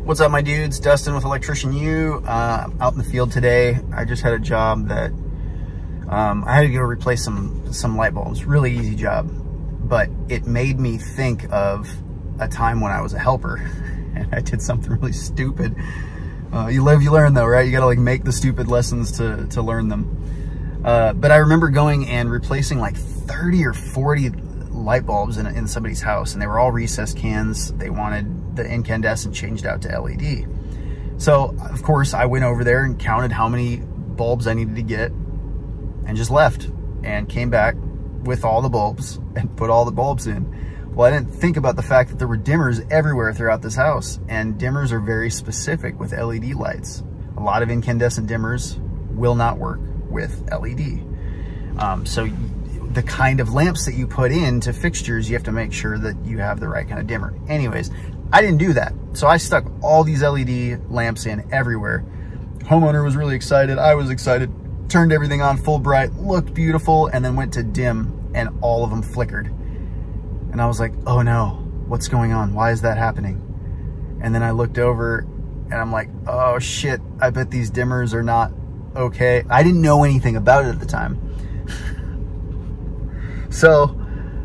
What's up, my dudes? Dustin with Electrician U. Out in the field today. I just had a job that I had to go replace some light bulbs. Really easy job, but it made me think of a time when I was a helper and I did something really stupid. You live, you learn though, right? You gotta like make the stupid lessons to learn them. But I remember going and replacing like 30 or 40 light bulbs in somebody's house, and they were all recessed cans. They wanted the incandescent changed out to LED. So of course I went over there and counted how many bulbs I needed to get and just left and came back with all the bulbs and put all the bulbs in. Well, I didn't think about the fact that there were dimmers everywhere throughout this house, and dimmers are very specific with LED lights. A lot of incandescent dimmers will not work with LED. So the kind of lamps that you put into fixtures, you have to make sure that you have the right kind of dimmer. Anyways, I didn't do that. So I stuck all these LED lamps in everywhere. Homeowner was really excited. I was excited. Turned everything on full bright, looked beautiful, and then went to dim and all of them flickered. And I was like, oh no, what's going on? Why is that happening? And then I looked over and I'm like, oh shit, I bet these dimmers are not okay. I didn't know anything about it at the time. So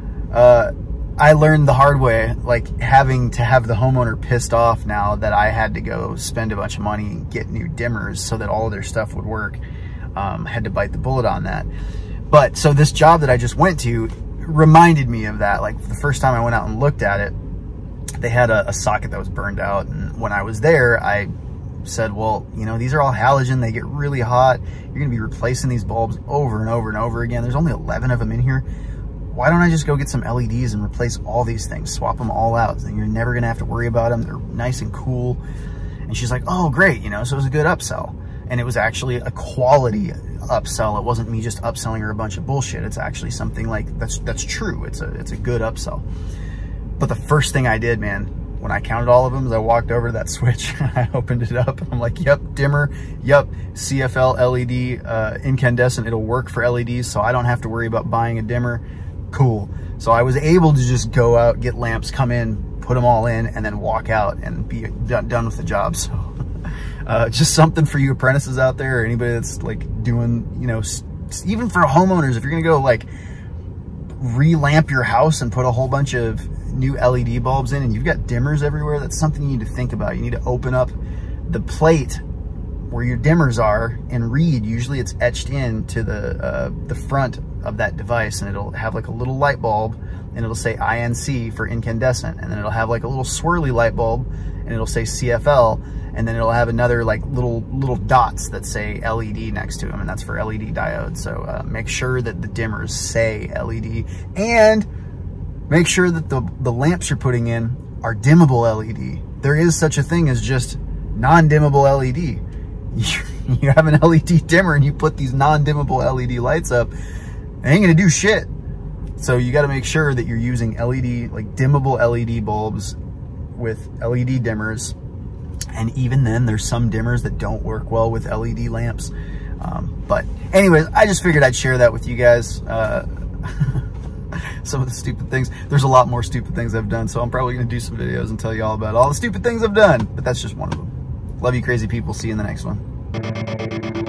I learned the hard way, like having to have the homeowner pissed off now that I had to go spend a bunch of money and get new dimmers so that all of their stuff would work. Had to bite the bullet on that. But so this job that I just went to reminded me of that. Like the first time I went out and looked at it, they had a socket that was burned out. And when I was there, I said, well, you know, these are all halogen. They get really hot. You're going to be replacing these bulbs over and over and over again. There's only 11 of them in here. Why don't I just go get some LEDs and replace all these things, swap them all out, and you're never going to have to worry about them. They're nice and cool. And she's like, oh, great. You know, so it was a good upsell. And it was actually a quality upsell. It wasn't me just upselling her a bunch of bullshit. It's actually something like that's true. It's a good upsell. But the first thing I did, man, when I counted all of them, is I walked over to that switch and I opened it up. And I'm like, yep, dimmer, yep, CFL LED incandescent. It'll work for LEDs, so I don't have to worry about buying a dimmer. Cool. So I was able to just go out, get lamps, come in, put them all in, and then walk out and be done with the job. So just something for you apprentices out there, or anybody that's like doing, you know, even for homeowners, if you're gonna go like relamp your house and put a whole bunch of new LED bulbs in and you've got dimmers everywhere, that's something you need to think about. You need to open up the plate where your dimmers are and read. Usually it's etched into the front of that device, and it'll have like a little light bulb and it'll say INC for incandescent, and then it'll have like a little swirly light bulb and it'll say CFL, and then it'll have another like little dots that say LED next to them, and that's for LED diodes. So make sure that the dimmers say LED, and make sure that the lamps you're putting in are dimmable LED. There is such a thing as just non-dimmable LED. You have an LED dimmer and you put these non-dimmable LED lights up, it ain't gonna do shit. So you gotta make sure that you're using LED, like dimmable LED bulbs with LED dimmers. And even then, there's some dimmers that don't work well with LED lamps. But anyways, I just figured I'd share that with you guys. Some of the stupid things. There's a lot more stupid things I've done, so I'm probably gonna do some videos and tell you all about all the stupid things I've done, but that's just one of them. Love you crazy people. See you in the next one.